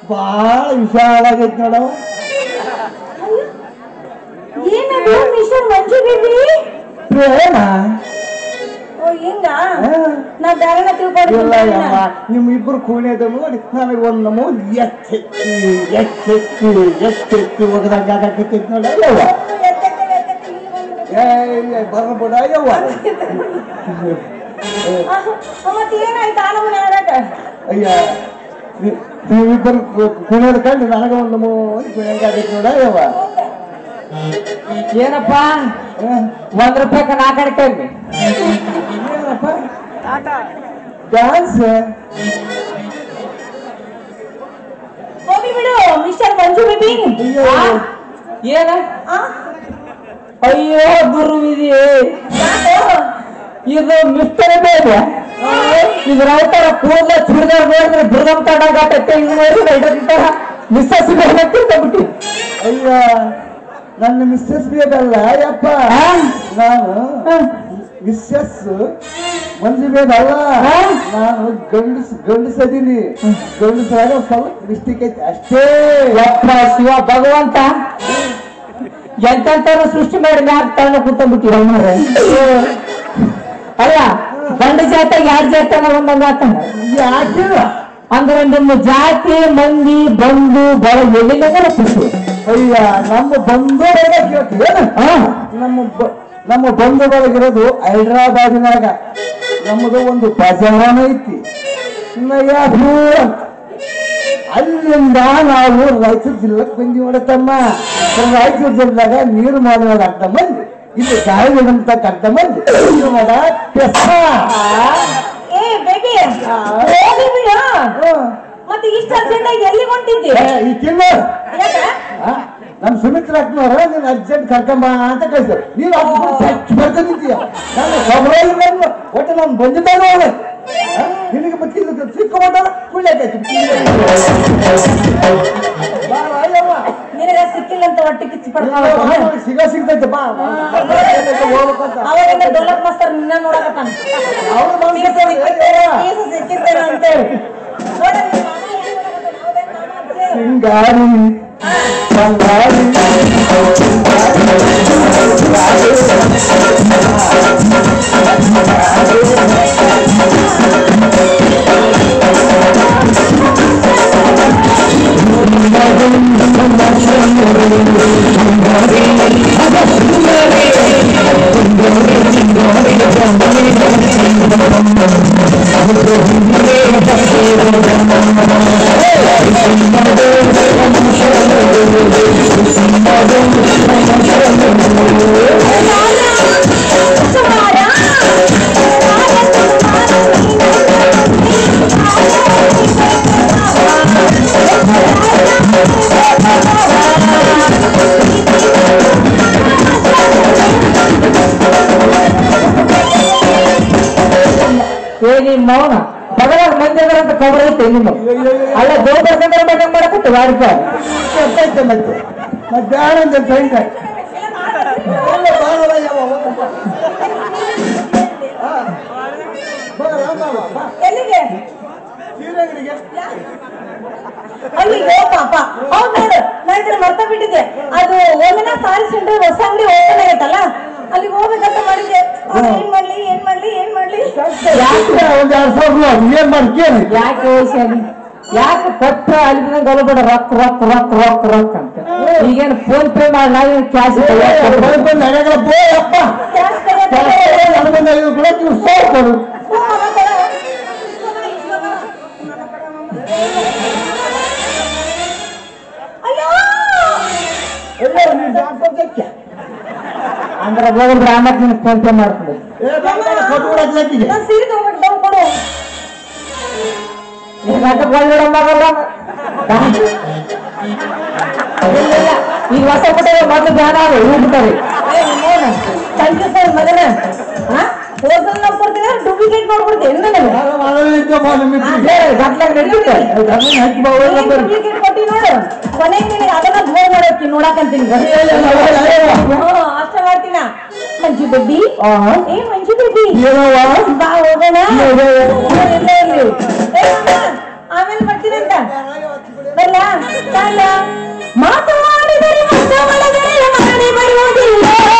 ಬಾಳ ವಿಶಾಲ ಆಗೈತಿ ನೋಡವ. ಏನದು ಮಿಸ್ಟರ್ ಮಂಜು ಬೇಬಿ? ಪ್ರೇಮ. ಓ ಹಿಂಗ ನಾ ಬೇರೆ ತಿಳ್ಕೊಂಡಿಲ್ಲ. ನಿಮ್ ಇಬ್ರು ಕೂಣೆದ ನೋಡಿ ನನಗೆ ಒಂದು ನಮೂದ್ ಎತ್ತೆತ್ತಿ ಒಗದಾಗ ಆಗತ್ತೈತಿ ನೋಡವ್ವ. ಬರ್ಬಿಡ ಯವ್ವ. ಮತ್ತೆ ಏನಾಯ್ತು ಆ ನಮೂನೆ ಆಡಾಟ? ಅಯ್ಯ ನೀವಿಬ್ಬರು ಕುಣಿಯೋದು ಕಂಡು ನನಗ ಒಂದು ನಮೂನಿ ಕುಣಿಯಂಗಾಗೈತಿ ನೋಡವ್ವ. ಏನಪ್ಪ ₹1 ನಾಲ್ಕು ಏನಪ್ಪ ಡ್ಯಾನ್ಸ್? ಹೋಗಿ ಬಿಡು ಮಿಸ್ಟರ್ ಮಂಜು ಬೇಬಿ. ಏನ? ಅಯ್ಯೋ ಗುರುವಿದಿ, ಇದು ಮಿಸ್ಟರ್ ಬೇಬಿ. ಇದ್ರ ಅವತಾರ ಕೂದಲ ಚುಡಿದಾರ ನೋಡಿದ್ರೆ ದುರ್ಗಮ್ ತಡಾಗತ್ತೆ. ಇದು ನೋಡಿದ್ರೆ ಮಿಸ್ಸಸ್ ಬಿಟ್ಟು. ಅಯ್ಯ ನನ್ನ ಮಿಸ್ಸಸ್ ಬೇಕಲ್ಲ ಯಪ್ಪ, ನಾನು ಮಿಸ್ಸಸ್ ಮಂಜು ಬೇಕಲ್ಲ, ನಾನು ಗಂಡಸದೀನಿ. ಗಂಡಸಾಗ ಸ್ವಲ್ಪ ಮಿಸ್ಟೇಕ್ ಐತಿ ಅಷ್ಟೇ. ಯಪ್ಪ ಶಿವ ಭಗವಂತ ಎಂತೆಂತಾರು ಸೃಷ್ಟಿ ಮಾಡಿ ಮ್ಯಾಗ ತಗೊಂಡು ಕೂತ್ಬಿಟ್ಟಿರ. ಅಲ್ಲ ಗಂಡ ಜಾತಿಯಾಗ ಯಾರ ಜಾತಿಯಾಗ ಒಂದೊಂದು ಆತಂಗ ಯಾಕೆ ಅಂದ್ರೆ ನಿಮ್ಮ ಜಾತಿ ಮಂದಿ ಬಂಧು ಬಳಗ ಎಲ್ಲಿಂದ ಖುಷಿ. ಅಯ್ಯ ನಮ್ಮ ಬಂಧು ಕೇಳ್ತೀವಿ. ನಮ್ಮ ಬಂಧು ಬಳಗಿರೋದು ಹೈದ್ರಾಬಾದಿನಾಗ. ನಮ್ಮದು ಒಂದು ಬಜಾರನ ಐತಿ ನಯಾಪುರ. ಅಲ್ಲಿಂದ ನಾವು ರಾಯಚೂರು ಜಿಲ್ಲೆಗೆ ಬಂದಿ ನೋಡತ್ತಮ್ಮ. ರಾಯಚೂರು ಜಿಲ್ಲೆದಾಗ ನೀರು ಮಾಡುವಾಗ ಅರ್ಧ ಮಂದಿ, ಇಲ್ಲಿ ಗಾಳಿದಂತ ಅರ್ಧ ಮಂದಿ ನೀರು ಮಾಡ ಕೆಸ. ಮತ್ತೆ ಇಷ್ಟ ಅರ್ಜೆಂಟ್ ಆಗಿ ಎಲ್ಲಿ ಹೊಂಟಿದ್ದಿ? ಈ ಕಿಲ್ಲ ನಮ್ ಸುಮಿತ್ರ ಅಕ್ಕನವ್ರ ನೀನ್ ಅರ್ಜೆಂಟ್ ಕರ್ಕೊಂಬ ಅಂತ ಕಳಿಸ್ತಾರೆ. ನೀನು ಬರ್ಕೊಂಡಿದ್ದೀಯ. ನಾನು ಒಬ್ಬರಲ್ಲಿ ಒಟ್ಟು ನಾನು ಬಂದಿದ್ದಾಗ ಅವಳೆ ನಿನಗೆ ಬತ್ತಿದ್ದು ಸಿಕ್ಕೊಂಡ ಕುಳ್ಳಿಯಾಕೈತಿ. ನಿನಗ ಸಿಕ್ಕಿಲ್ಲ ಅಂತ ಹೊಟ್ಟೆ ಕಿಚ್ಚಿ ಸಿಗ್ತೈತೆ ಬಾ. ಅವಾಗ ಡೋಲಕ್ ಮಾಸ್ತರ್ ನಿನ್ನ ನೋಡಕತ್ತಾನ ಸಿಕ್ಕಿರ್ತೇನೆ ಅಂತೇಳಿ. ಸಿಂಗಾರಿ ಬಂಗಾರಿ ಮೌನ ಬಗಲಾಗ ಮಂದಿ ಅಂತ ಖಬರ್ ಐತೆ ನಿಮ್ಮ. ಅಲ್ಲ ಗೋಪರ್ಸಂದ್ರ ಬಗ್ಗೆ ಮಾಡಕತ್ತು ವಾಡಿಕ ಮತ್ತೆ ಮಧ್ಯಾಹ್ನ ಸಾಯಂಕಾಲ ಎಲ್ಲಿಗೆ? ಅಲ್ಲಿ ಪಾಪ ಹೌದ್ ನೋಡು, ನಾನು ಇದ್ರೆ ಮರ್ತ ಬಿಟ್ಟಿದ್ದೆ. ಅದು ಓಮಿನ ಸಾರಿ ಸೆಂಟರ್ ಹೊಸ ಅಂಗಡಿ ಓಪನ್ ಆಗೈತಲ್ಲ, ಅಲ್ಲಿ ಹೋಗ್ಬೇಕಂತ ಮಾಡಿದ್ದೆ. ಏನ್ ಮಾಡ್ಲಿ ಯಾಕೆ ಒಂದ್ 2,000 ಏನ್ ಮಾಡ್ಕೇಳಿ? ಯಾಕೆ ಯಾಕೆ ಕೊಟ್ಟ ಅಲ್ಲಿ ಗಲಬೇಡ ರೊಕ್ಕ ರೊಕ್ಕ ರೊಕ್ಕ ರೊಕ್ಕ ರೊಕ್ಕ ಅಂತ. ಈಗೇನು ಫೋನ್ ಪೇ ಮಾಡಿ ನಾವು ಕ್ಯಾಶ್ ಕೊಡು. ಅಂದ್ರೆ ಹೋಗಿದ್ರೆ ಆಮಕ್ ನಿನ್ ಫೋನ್ ಪೇ ಮಾಡ್ತೀನಿ. ಈಗ ಹೊಸ ಬಿಟ್ಟ ಮೊದಲು ಜ್ಞಾನ ಬಿಟ್ಟಾರೆ ಮಗನ ಹೋಟೆಲ್ ನಾವು ಕೊಡ್ತೀನಿ, ಡೂಪ್ಲಿಕೇಟ್ ಮಾಡ್ಕೊಡ್ತೀನಿ. ಡೂಪ್ಲಿಕೇಟ್ ಕೊಟ್ಟಿ ನೋಡು, ಕೊನೆಗೆ ನಿನಗೆ ಅದನ್ನ ಗೋಲ್ ಮಾಡೋಕೆ ನೋಡಕಂತೀನಿ. ಅಷ್ಟ ಮಾಡ್ತೀನ. ಮಂಜು ಬೇಬಿ, ಏ ಮಂಜು ಬೇಬಿ ಬಾ ಹೋಗೋಣ. ಆಮೇಲೆ ಬರ್ತೀನಿ ಅಂತ ಬರ್ಲಾ? ತಾಳ ಮಾತನಾಡಿದರೆ ಮಾತನಾಡಿದರೆ ಮಾಡಿ ಬರುವುದಿಲ್ಲ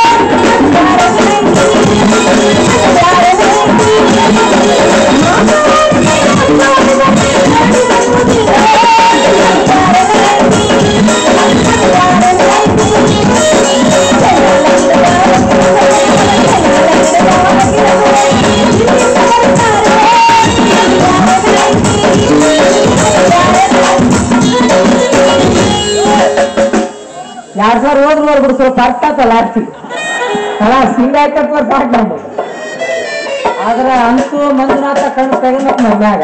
ಯಾರು ಸರ್ ಹೋದ್ರು ನೋಡ್ಬಿಡು ಸ್ವಲ್ಪ ಅರ್ಥ ಆತಲ್ಲ ಅರ್ತಿ ಅಲ್ಲ ಸಿಂಗ ಆಯ್ತಂತ ಪಾಠ ನಮ್ದು ಆದ್ರ ಅಂತೂ ಮಂಜುನಾಥ ಕಣ್ಣು ತೆಗೆದಪ್ಪ ನಮ್ಮ ಮ್ಯಾಗ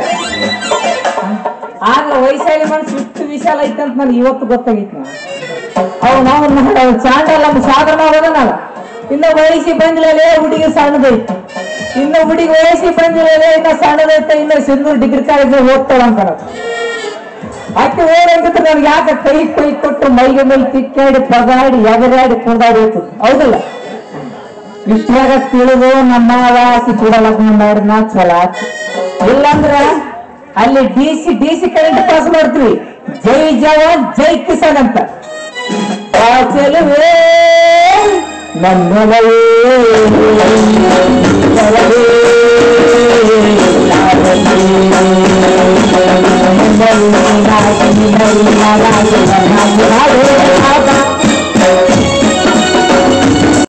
ಆದ್ರ ವೈಶಾಲಿ ಮನಸ್ಸು ಇಷ್ಟು ವಿಶಾಲ ಐತಂತ ನನಗೆ ಇವತ್ತು ಗೊತ್ತಾಗಿತ್ತು ನಾವು ಚಾಂಡಲ್ಲ ಸಾಧನ ಹೋದನಲ್ಲ ಇನ್ನು ವಯಸ್ಸಿ ಬಂದಿಲ್ಲ ಹುಡುಗಿ ಸಣ್ಣದೈತಿ ಇನ್ನು ಹುಡುಗಿ ವಯಸ್ಸಿ ಬಂದಿಲ್ಲ ಇನ್ನ ಸಣ್ಣದೈತೆ ಇನ್ನು ಸಿಂಧೂರು ಡಿಗ್ರಿ ಕಾಲೇಜ್ ಓದ್ತಾಳ ಅಂತಾರ ಅಕ್ಕಿ ಓಡಂತ ನನ್ಗೆ ಯಾಕೆ ಕೈ ಕೊಟ್ಟು ಮೈಗೆ ಮೇಲೆ ತಿಕ್ಕಾಡಿ ಪಗಾಡಿ ಎಗರಾಡಿ ಕುಂದಾಡಿ ಹೋಗ್ತದೆ ಹೌದಲ್ಲ ಇಷ್ಟಾಗ ತಿಳಿದು ನಮ್ಮ ಆಕಿ ಕೂಡ ಲಗ್ನ ಮಾಡಿ ನಾ ಚಲೋ ಆಯ್ತು ಇಲ್ಲಾಂದ್ರ ಅಲ್ಲಿ ಡಿ ಸಿ ಕರೆಂಟ್ ಪಾಸ್ ಮಾಡ್ತೀವಿ ಜೈ ಜವಾನ್ ಜೈ ಕಿಸಾನ್ ಅಂತ ಚೆಲುವೇ ನನ್ನವೇ